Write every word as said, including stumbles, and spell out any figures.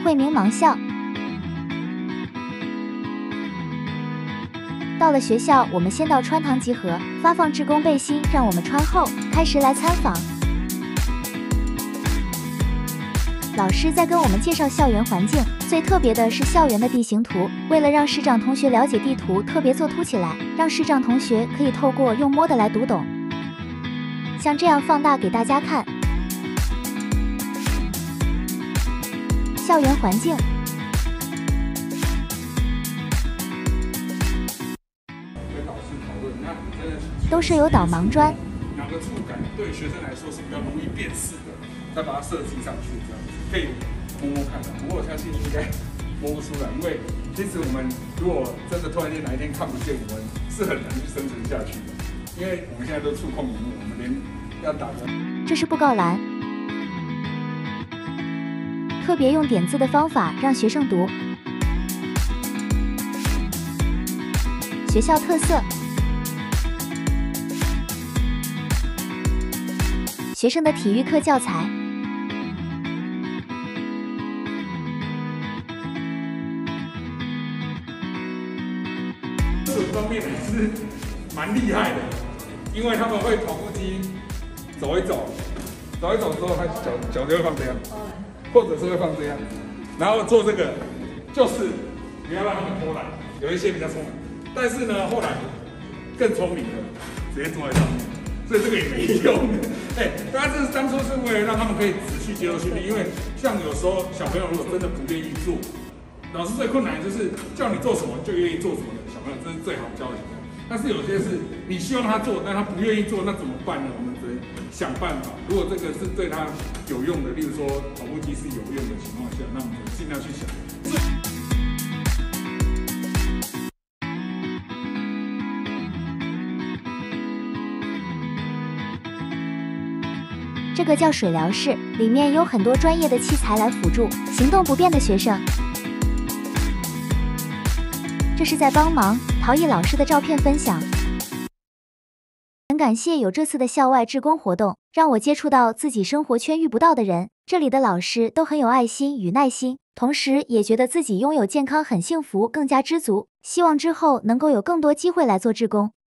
惠民盲校。到了学校，我们先到穿堂集合，发放志工背心，让我们穿后，开始来参访。老师在跟我们介绍校园环境，最特别的是校园的地形图。为了让视障同学了解地图，特别做凸起来，让视障同学可以透过用摸的来读懂。像这样放大给大家看。校园环境。都设有导盲砖。 哪个触感对学生来说是比较容易辨识的，再把它设计上去，这样子可以摸摸看的。不过我相信应该摸不出来，因为其实我们如果真的突然间哪一天看不见，我们是很难去生存下去的。因为我们现在都触控屏幕，我们连要打个。 这是布告栏，特别用点字的方法让学生读。学校特色。学生的体育课教材， 这方面也是蛮厉害的，因为他们会跑步机走一走，走一走之后，他脚脚就会放这样，或者是会放这样，然后做这个就是不要让他们偷懒，有一些比较聪明，但是呢后来更聪明的直接坐在上面。所以这个也没用，哎，当然这是当初是为了让他们可以持续接受训练，因为像有时候小朋友如果真的不愿意做，老师最困难的就是叫你做什么就愿意做什么的小朋友，这是最好教的小朋友。但是有些是你希望他做，但他不愿意做，那怎么办呢？我们只能想办法。如果这个是对他有用的，例如说跑步机是有用的情况下，那我们尽量去想。 这个叫水疗室，里面有很多专业的器材来辅助行动不便的学生。这是在帮忙陶艺老师的照片分享。很感谢有这次的校外志工活动，让我接触到自己生活圈遇不到的人。这里的老师都很有爱心与耐心，同时也觉得自己拥有健康很幸福，更加知足。希望之后能够有更多机会来做志工。